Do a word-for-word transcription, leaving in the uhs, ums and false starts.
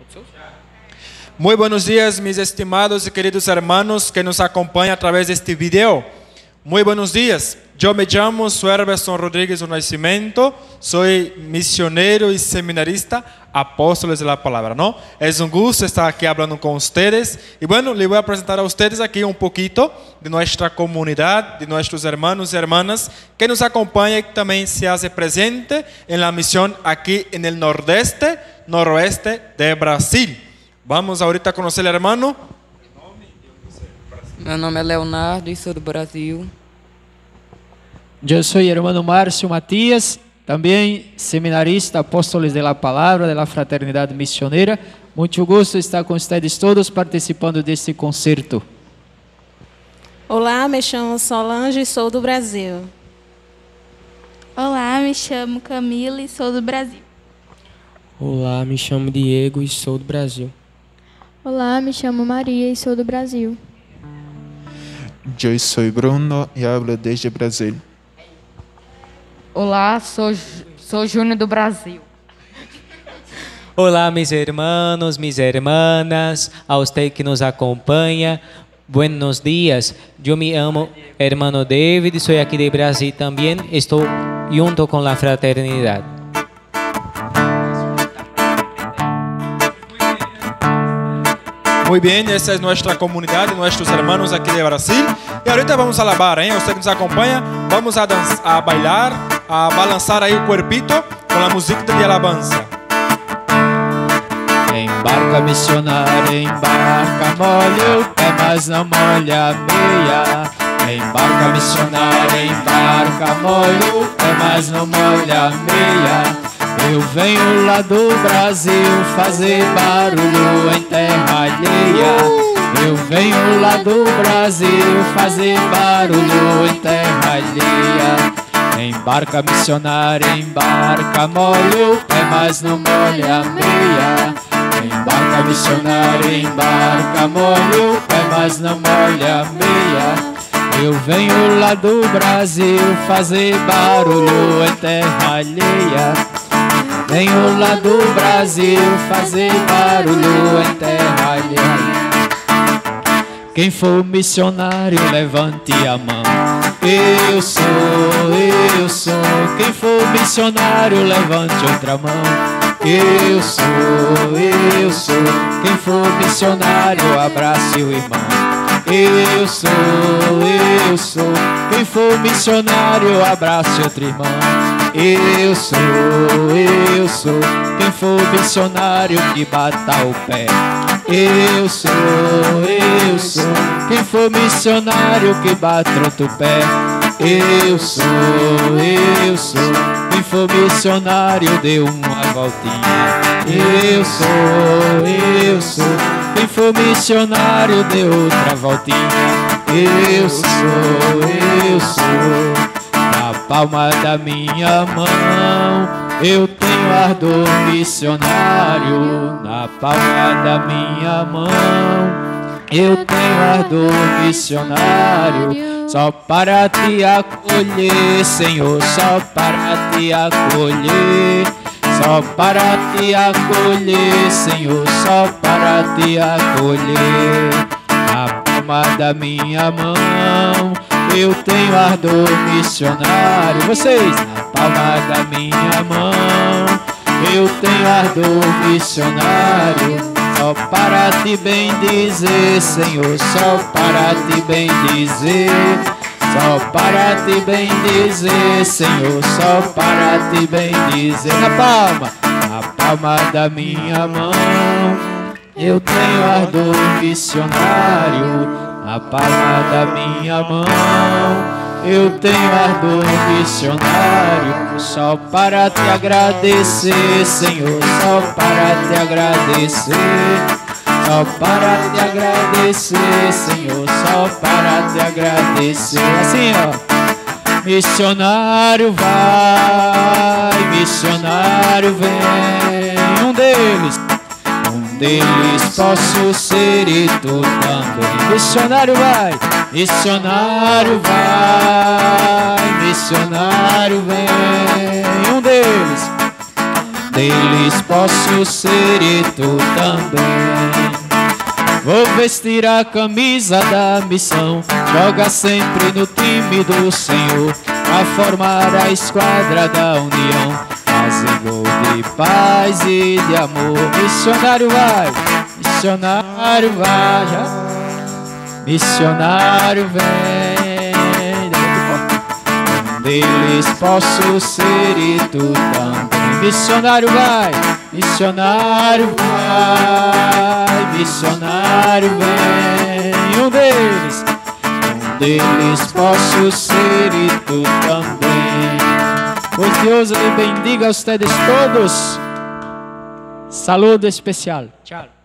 Muy buenos días, mis estimados y queridos hermanos que nos acompañan a través de este video. Muy buenos días. Yo me llamo Suerberson Rodríguez do Nascimento, soy misionero y seminarista, apóstoles de la palabra, ¿no? Es un gusto estar aquí hablando con ustedes. Y bueno, le voy a presentar a ustedes aquí un poquito de nuestra comunidad, de nuestros hermanos y hermanas que nos acompañan y también se hace presente en la misión aquí en el nordeste, noroeste de Brasil. Vamos ahorita a conocer al hermano. Meu nome é Leonardo e sou do Brasil. Yo soy hermano Márcio Matias, también seminarista, apóstoles de la palabra, de la fraternidad misionera. Mucho gusto estar con ustedes todos participando de este concerto. Olá, me chamo Solange e sou do Brasil. Olá, me chamo Camila e sou do Brasil. Olá, me chamo Diego e sou do Brasil. Olá, me chamo Maria e sou do Brasil. Eu sou Bruno e hablo desde Brasil. Olá, sou, sou Júnior do Brasil. Olá, mis hermanos, mis hermanas, a usted que nos acompanha, buenos días. Eu me amo hermano David, sou aqui de Brasil também, estou junto com a fraternidade. Muy bien, esa es nuestra comunidad, nuestros hermanos aquí de Brasil. Y ahorita vamos a alabar, ¿eh? Usted que nos acompaña, vamos a, danzar, a bailar, a balançar aí o cuerpito com a música de alabanza. Embarca missionária, embarca, molha o pé, mas não molha a meia. Embarca missionária, embarca, molha o pé, mas não molha a meia. Eu venho lá do Brasil fazer barulho em terra alheia. Eu venho lá do Brasil fazer barulho em terra alheia. Embarca missionária, embarca, molha o pé, mas não molha a meia. Embarca missionária, embarca, molha o pé, mas não molha a meia. Eu venho lá do Brasil fazer barulho em terra alheia. Venho lá do Brasil fazer barulho em terra alheia. Quem for missionário, levante a mão. Eu sou, eu sou. Quem for missionário, levante outra mão. Eu sou, eu sou. Quem for missionário, abrace o irmão. Eu sou, eu sou. Quem for missionário, abrace outro irmão. Eu sou, eu sou. Quem for missionário, que bata o pé. Eu sou, eu sou. Quem for missionário, que bata outro pé. Eu sou, eu sou. Quem for missionário, dê uma voltinha. Eu sou, eu sou. Quem for missionário, dê outra voltinha. Eu sou, eu sou. Na palma da minha mão eu tenho ardor missionário. Na palma da minha mão eu tenho ardor missionário. Só para te acolher, Senhor, só para te acolher. Só para te acolher, Senhor, só para te acolher. Na palma da minha mão eu tenho ardor missionário. Vocês, na palma da minha mão eu tenho ardor missionário. Só para te bendizer, Senhor, só para te bendizer. Só para te bendizer, Senhor, só para te bendizer. Na palma, na palma da minha mão eu tenho ardor missionário. Na palma da minha mão eu tenho ardor missionário. Só para te agradecer, Senhor, só para te agradecer. Só para te agradecer, Senhor, só para te agradecer. Assim, ó. Missionário vai, missionário vem. Um deles, um deles posso ser e tu também. Missionário vai, missionário vai, missionário vem. Um deles, deles posso ser e tu também. Vou vestir a camisa da missão, joga sempre no time do Senhor, a formar a esquadra da união, fazer gol de paz e de amor. Missionário vai, missionário vai, já. Missionário vem, um deles posso ser e tu também. Missionário vai, missionário vai, missionário vem, um deles, um deles posso ser e tu também. Pues Dios le bendiga a ustedes todos. Saludo especial. Tchau.